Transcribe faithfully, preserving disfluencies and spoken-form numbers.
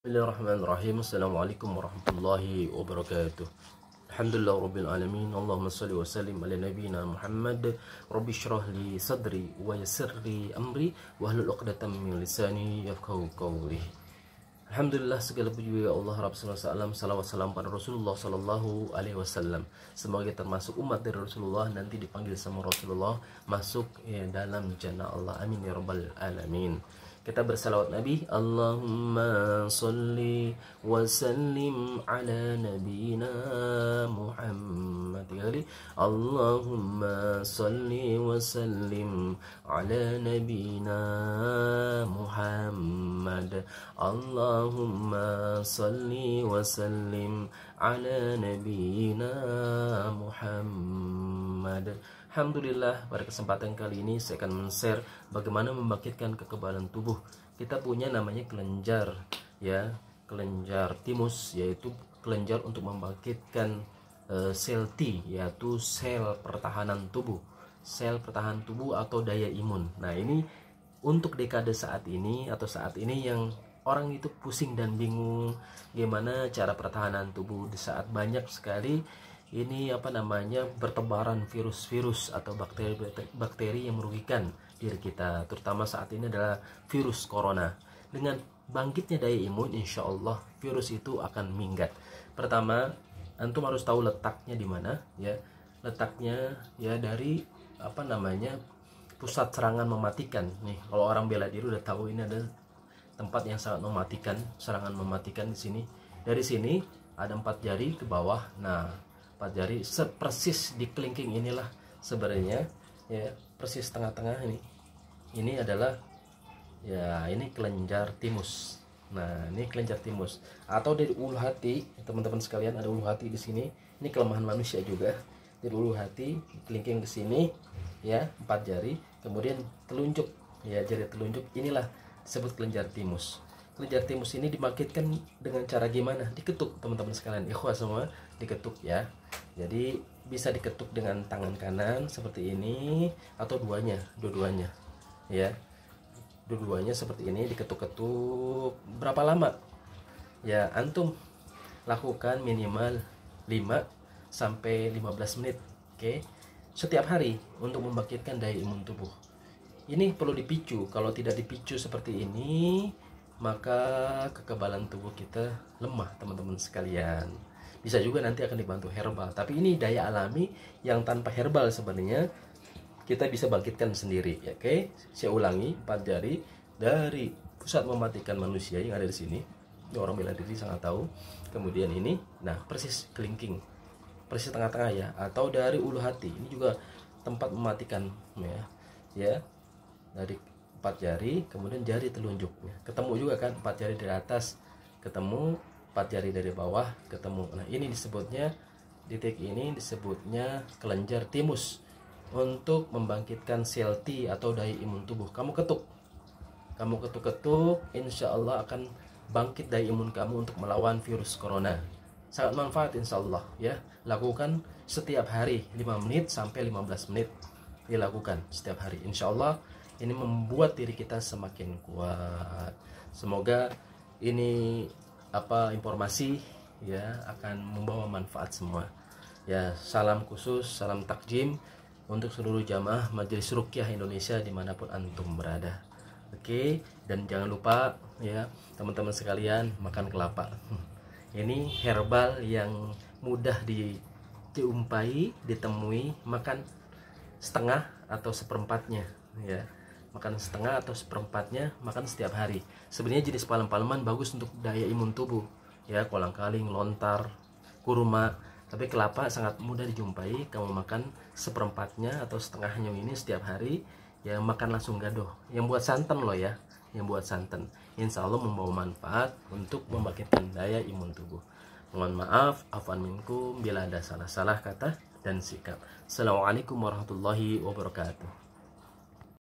Bismillahirrahmanirrahim. Assalamualaikum warahmatullahi wabarakatuh. Alhamdulillah rabbil alamin. Allahumma salli wa sallim ala nabiyyina Muhammad. Rabbi shrah li sadri wa yassir li amri wahlul 'uqdatam min lisani yafqahu qawli. Alhamdulillah, segala puji bagi Allah Rabb sallallahu alaihi wasallam, salawat salam pada Rasulullah sallallahu alaihi wasallam. Semoga kita termasuk umat dari Rasulullah, nanti dipanggil sama Rasulullah masuk ya, dalam jannah Allah. Amin ya rabbal alamin. Kita bersalawat Nabi. Allahumma salli wa sallim ala nabiyyina Muhammad. Kali Allahumma salli wa sallim ala nabiyyina Muhammad. Allahumma salli wa sallim ala nabiyyina Muhammad. Alhamdulillah, pada kesempatan kali ini saya akan men-share bagaimana membangkitkan kekebalan tubuh. Kita punya namanya kelenjar, ya, kelenjar timus, yaitu kelenjar untuk membangkitkan e, sel T, yaitu sel pertahanan tubuh, sel pertahanan tubuh atau daya imun. Nah, ini untuk dekade saat ini atau saat ini yang orang itu pusing dan bingung gimana cara pertahanan tubuh di saat banyak sekali ini apa namanya bertebaran virus-virus atau bakteri-bakteri yang merugikan diri kita, terutama saat ini adalah virus corona. Dengan bangkitnya daya imun, insya Allah virus itu akan minggat. Pertama, antum harus tahu letaknya di mana, ya. Letaknya ya dari apa namanya pusat serangan mematikan. Nih, kalau orang bela diri udah tahu ini ada tempat yang sangat mematikan, serangan mematikan di sini. Dari sini ada empat jari ke bawah. Nah, empat jari persis di kelingking inilah sebenarnya, ya, persis tengah-tengah ini. Ini adalah ya ini kelenjar timus. Nah, ini kelenjar timus atau dari ulu hati, teman-teman sekalian, ada ulu hati di sini. Ini kelemahan manusia juga. Dari ulu hati, kelingking ke sini, ya, empat jari, kemudian telunjuk, ya, jari telunjuk inilah disebut kelenjar timus. Kelenjar timus ini dibangkitkan dengan cara gimana? Diketuk, teman-teman sekalian, ikhwah semua, diketuk ya. Jadi bisa diketuk dengan tangan kanan seperti ini atau duanya, dua-duanya, ya, dua-duanya seperti ini diketuk-ketuk. Berapa lama? Ya, antum lakukan minimal lima sampai lima belas menit, oke? Setiap hari untuk membangkitkan daya imun tubuh. Ini perlu dipicu. Kalau tidak dipicu seperti ini, maka kekebalan tubuh kita lemah, teman-teman sekalian. Bisa juga nanti akan dibantu herbal, tapi ini daya alami yang tanpa herbal sebenarnya kita bisa bangkitkan sendiri, ya, oke? Saya ulangi, empat jari dari pusat mematikan manusia yang ada di sini. Ini orang bela diri sangat tahu. Kemudian ini, nah, persis kelingking, persis tengah-tengah ya, atau dari ulu hati. Ini juga tempat mematikan, ya, ya, dari empat jari, kemudian jari telunjuknya ketemu juga kan, empat jari dari atas ketemu, empat jari dari bawah ketemu. Nah, ini disebutnya, titik ini disebutnya kelenjar timus untuk membangkitkan sel T atau daya imun tubuh. Kamu ketuk, kamu ketuk-ketuk, insya Allah akan bangkit daya imun kamu untuk melawan virus corona. Sangat manfaat insya Allah, ya. Lakukan setiap hari lima menit sampai lima belas menit, dilakukan setiap hari, insya Allah ini membuat diri kita semakin kuat. Semoga ini apa informasi ya akan membawa manfaat semua. Ya, salam khusus, salam takjim untuk seluruh jamaah Majelis Ruqyah Indonesia dimanapun antum berada. Oke, dan jangan lupa ya teman-teman sekalian makan kelapa. Ini herbal yang mudah dijumpai, ditemui. Makan setengah atau seperempatnya, ya. Makan setengah atau seperempatnya, makan setiap hari. Sebenarnya jenis palem-paleman bagus untuk daya imun tubuh, ya, kolang-kaling, lontar, kurma. Tapi kelapa sangat mudah dijumpai. Kamu makan seperempatnya atau setengahnya ini setiap hari, ya, makan langsung gadoh. Yang buat santan loh ya, yang buat santan. Insya Allah membawa manfaat untuk membangkitkan daya imun tubuh. Mohon maaf, afwan minkum bila ada salah-salah kata dan sikap. Assalamualaikum warahmatullahi wabarakatuh.